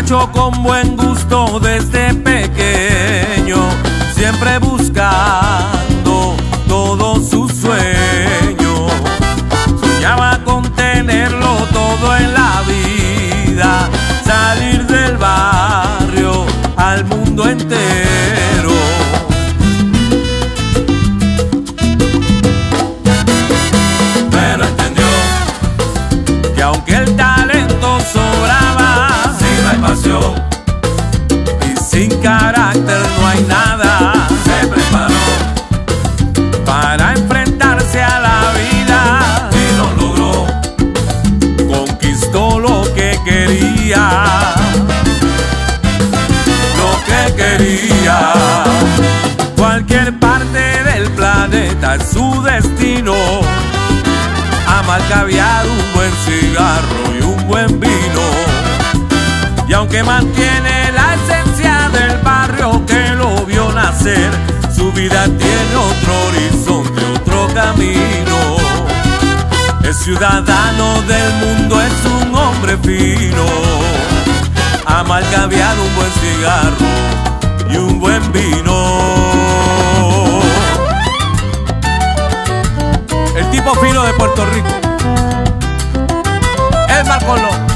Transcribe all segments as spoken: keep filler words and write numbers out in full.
muchacho con buen gusto desde pequeño, siempre buscando todos sus sueños. Soñaba con tenerlo todo en la vida, salir del barrio al mundo entero. Pero entendió que aunque el talento sobraba, si no hay pasión y sin carácter no hay nada, se preparó para enfrentarse a la vida y lo logró. Conquistó lo que quería, lo que quería. Cualquier parte del planeta es su destino. Ama el caviar, un buen cigarro y un buen vino. Y aunque mantiene la esencia del barrio que lo vio nacer, su vida tiene otro horizonte, otro camino. Es ciudadano del mundo, es un hombre fino. Ama el caviar, un buen cigarro y un buen vino. El tipo fino de Puerto Rico, el Marcolo.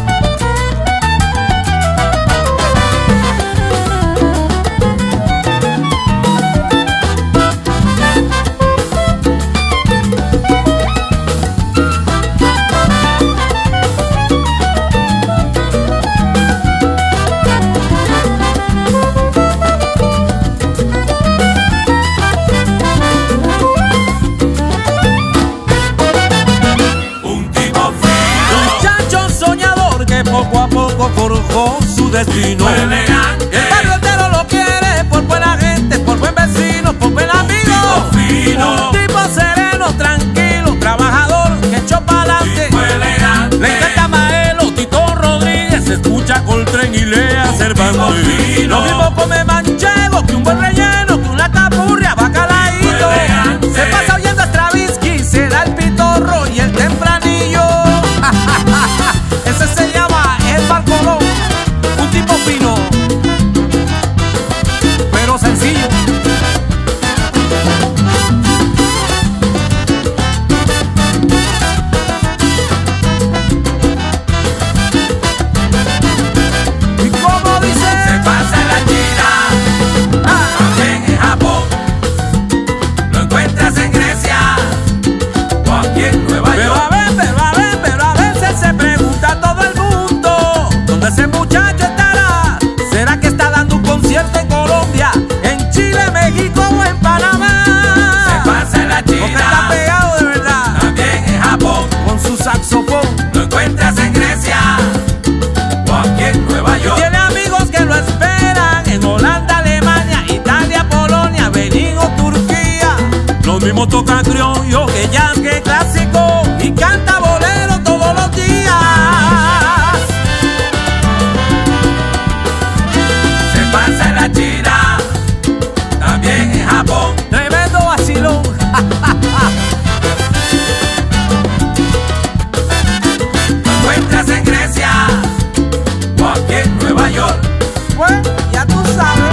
Poco a poco forjó su destino. Fue elegante. El barrio entero lo quiere por buena gente, por buen vecino, por buen amigo. Un tipo fino. Un tipo sereno, tranquilo, trabajador, que echó pa'lante. Fue elegante. Le encanta Maelo, Tito Rodríguez, escucha Coltrane y lea Cervantes. Lo mismo come manchego que un buen relleno, que una capurria, bacalaíto. Se pasa oyendo a Stravinsky, se da el pitorro y el tempranillo. Ese se llama el Marcolo, un tipo fino, pero sencillo. ¿Y cómo dice? Se pasa en la China, Ah, también en Japón. Lo encuentras en Grecia o aquí en Nueva pero York. a ver, pero a ver, pero a veces se pregunta todo el mundo, ¿dónde ese muchacho estará? ¿Será que está dando un concierto en Colombia, en Chile, México o en Panamá? Se pasa en la Porque está China, pegado de verdad, también en Japón. con su saxofón. Lo encuentras en Grecia o aquí en Nueva York. Tiene amigos que lo esperan en Holanda, Alemania, Italia, Polonia, Benín o Turquía. Los mismos tocan criollo que jazz, que clásico, y canta bolero todos los días. Se pasa en la China, también en Japón. Tremendo vacilón. Lo encuentras en Grecia o aquí en Nueva York. Pues ya tú sabes.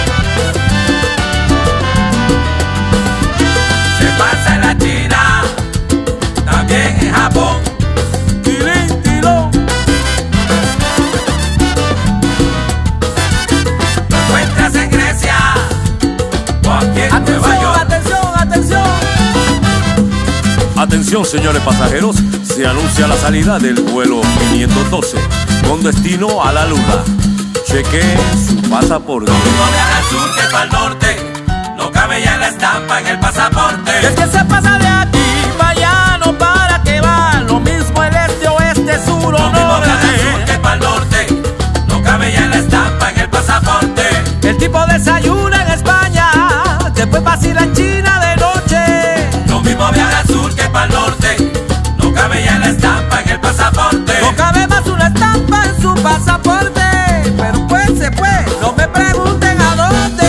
Se pasa en la China, también en Japón. Tilín, tilón. Lo encuentras en Grecia o aquí en Nueva Atención, York. atención, atención. Atención, señores pasajeros, se anuncia la salida del vuelo quinientos doce con destino a la Luna. Chequeen su pasaporte. Lo mismo viaja al sur que para el norte, no cabe ya en la estampa en el pasaporte. Y es que se pasa de aquí para allá, no para que va. Lo mismo el este, oeste, sur Lo o mismo viaja al sur norte. que para el norte, no cabe ya en la estampa en el pasaporte. El tipo desayuna en España, después vacila en China de noche. Lo mismo viaja al sur que para el norte, no cabe ya en la estampa en el pasaporte. No cabe más una estampa en su pasaporte. Pero pues se fue, no me pregunten a dónde.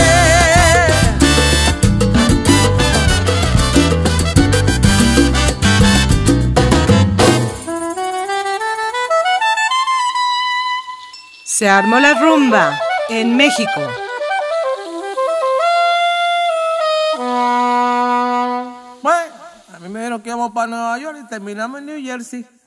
Se armó la rumba en México. Bueno, a mí me dijeron que íbamos para Nueva York y terminamos en New Jersey.